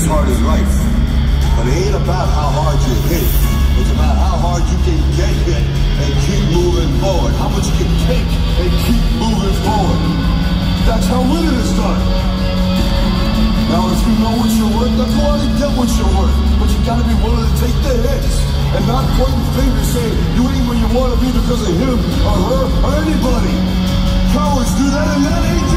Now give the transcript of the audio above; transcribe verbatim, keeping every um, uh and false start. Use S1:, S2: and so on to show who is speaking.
S1: hard as life. But it ain't about how hard you hit. It's about how hard you can get hit and keep moving forward. How much you can take and keep moving forward. That's how winning is done. Now, if you know what you're worth, then go out and get what you're worth. But you gotta be willing to take the hits and not pointing fingers saying you ain't where you want to be because of him or her or anybody. Cowards do that, and that ain't